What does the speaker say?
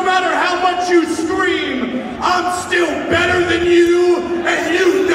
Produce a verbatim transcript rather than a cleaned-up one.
no matter how much you scream, I'm still better than you, and you